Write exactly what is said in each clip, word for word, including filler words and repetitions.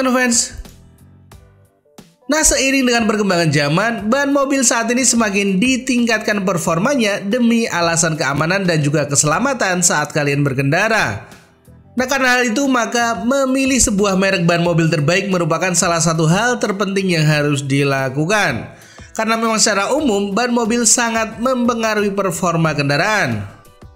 Tenofans. Nah, seiring dengan perkembangan zaman, ban mobil saat ini semakin ditingkatkan performanya demi alasan keamanan dan juga keselamatan saat kalian berkendara. Nah, karena hal itu maka memilih sebuah merek ban mobil terbaik merupakan salah satu hal terpenting yang harus dilakukan. Karena memang secara umum ban mobil sangat mempengaruhi performa kendaraan.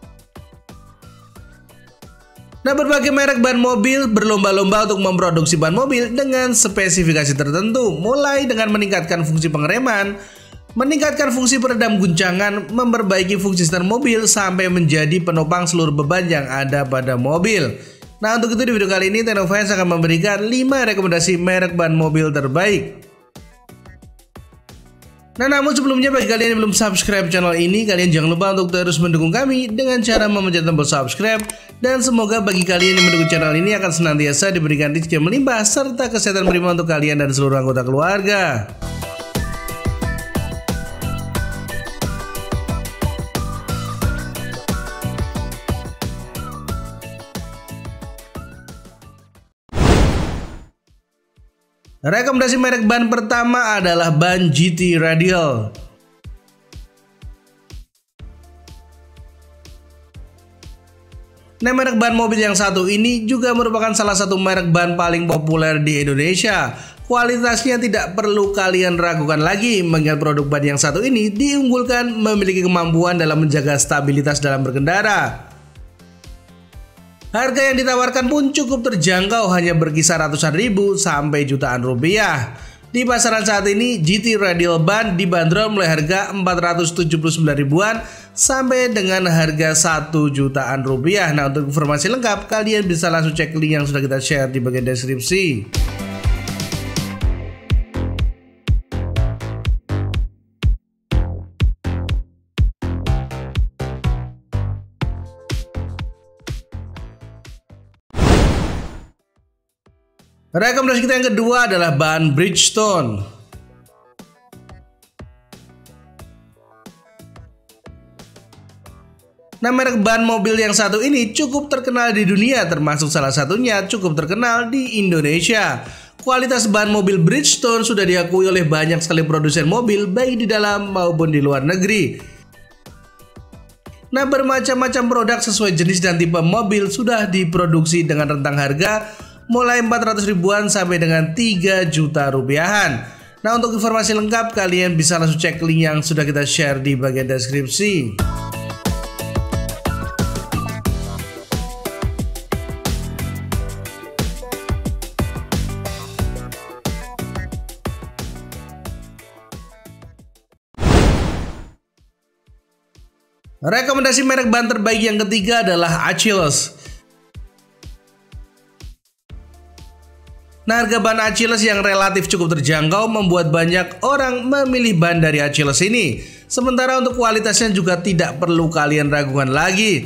Nah, berbagai merek ban mobil berlomba-lomba untuk memproduksi ban mobil dengan spesifikasi tertentu, mulai dengan meningkatkan fungsi pengereman, meningkatkan fungsi peredam guncangan, memperbaiki fungsi setir mobil, sampai menjadi penopang seluruh beban yang ada pada mobil. Nah, untuk itu di video kali ini Tenofans akan memberikan lima rekomendasi merek ban mobil terbaik. Nah, namun sebelumnya bagi kalian yang belum subscribe channel ini, kalian jangan lupa untuk terus mendukung kami dengan cara memencet tombol subscribe. Dan semoga bagi kalian yang mendukung channel ini akan senantiasa diberikan rezeki yang melimpah serta kesehatan prima untuk kalian dan seluruh anggota keluarga. Rekomendasi merek ban pertama adalah ban G T Radial. Nah, merek ban mobil yang satu ini juga merupakan salah satu merek ban paling populer di Indonesia. Kualitasnya tidak perlu kalian ragukan lagi, mengingat produk ban yang satu ini diunggulkan memiliki kemampuan dalam menjaga stabilitas dalam berkendara. Harga yang ditawarkan pun cukup terjangkau, hanya berkisar ratusan ribu sampai jutaan rupiah. Di pasaran saat ini G T Radial ban dibanderol mulai harga empat ratus tujuh puluh sembilan ribuan sampai dengan harga satu jutaan rupiah. Nah, untuk informasi lengkap kalian bisa langsung cek link yang sudah kita share di bagian deskripsi. Rekomendasi kita yang kedua adalah ban Bridgestone. Nah, merek ban mobil yang satu ini cukup terkenal di dunia, termasuk salah satunya cukup terkenal di Indonesia. Kualitas ban mobil Bridgestone sudah diakui oleh banyak sekali produsen mobil baik di dalam maupun di luar negeri. Nah, bermacam-macam produk sesuai jenis dan tipe mobil sudah diproduksi dengan rentang harga mulai empat ratus ribuan sampai dengan tiga juta rupiahan. Nah, untuk informasi lengkap kalian bisa langsung cek link yang sudah kita share di bagian deskripsi. Rekomendasi merek ban terbaik yang ketiga adalah Achilles. Nah, harga ban Achilles yang relatif cukup terjangkau membuat banyak orang memilih ban dari Achilles ini. Sementara untuk kualitasnya juga tidak perlu kalian ragukan lagi.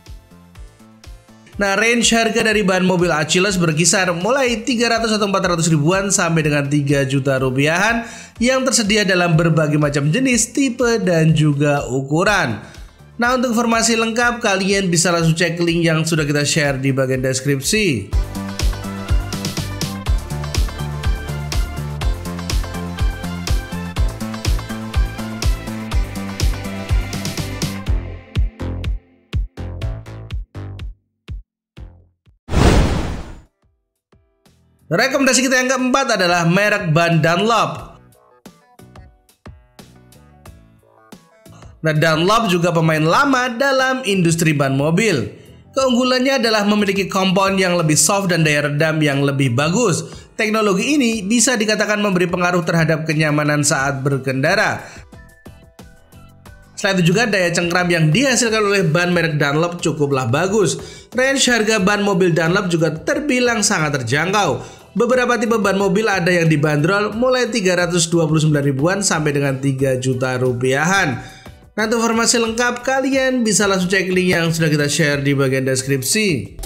Nah, range harga dari ban mobil Achilles berkisar mulai tiga ratus atau empat ratus ribuan sampai dengan tiga juta rupiahan yang tersedia dalam berbagai macam jenis, tipe, dan juga ukuran. Nah, untuk informasi lengkap kalian bisa langsung cek link yang sudah kita share di bagian deskripsi. Rekomendasi kita yang keempat adalah merek ban Dunlop. Nah, Dunlop juga pemain lama dalam industri ban mobil. Keunggulannya adalah memiliki kompon yang lebih soft dan daya redam yang lebih bagus. Teknologi ini bisa dikatakan memberi pengaruh terhadap kenyamanan saat berkendara. Selain itu juga daya cengkram yang dihasilkan oleh ban merek Dunlop cukuplah bagus. Range harga ban mobil Dunlop juga terbilang sangat terjangkau. Beberapa tipe ban mobil ada yang dibanderol mulai tiga ratus dua puluh sembilan ribuan sampai dengan tiga juta rupiahan. Nah, untuk informasi lengkap kalian bisa langsung cek link yang sudah kita share di bagian deskripsi.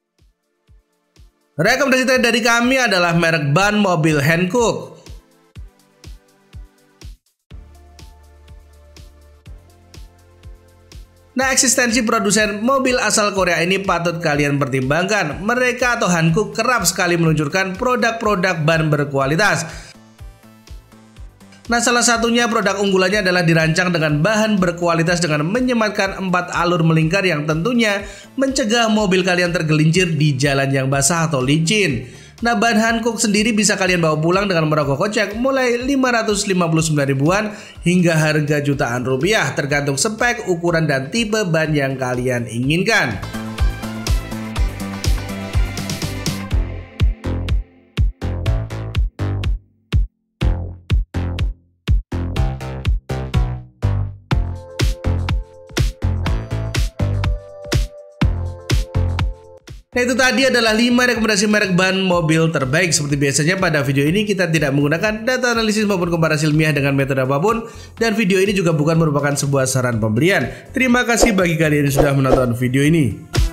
Rekomendasi dari kami adalah merek ban mobil Hankook. Nah, eksistensi produsen mobil asal Korea ini patut kalian pertimbangkan. Mereka atau Hankook kerap sekali meluncurkan produk-produk ban berkualitas. Nah, salah satunya produk unggulannya adalah dirancang dengan bahan berkualitas dengan menyematkan empat alur melingkar yang tentunya mencegah mobil kalian tergelincir di jalan yang basah atau licin. Nah, ban Hankook sendiri bisa kalian bawa pulang dengan merogoh kocek mulai lima ratus lima puluh sembilan ribuan hingga harga jutaan rupiah, tergantung spek, ukuran, dan tipe ban yang kalian inginkan. Nah, itu tadi adalah lima rekomendasi merek ban mobil terbaik. Seperti biasanya pada video ini kita tidak menggunakan data analisis maupun komparasi ilmiah dengan metode apapun. Dan video ini juga bukan merupakan sebuah saran pembelian. Terima kasih bagi kalian yang sudah menonton video ini.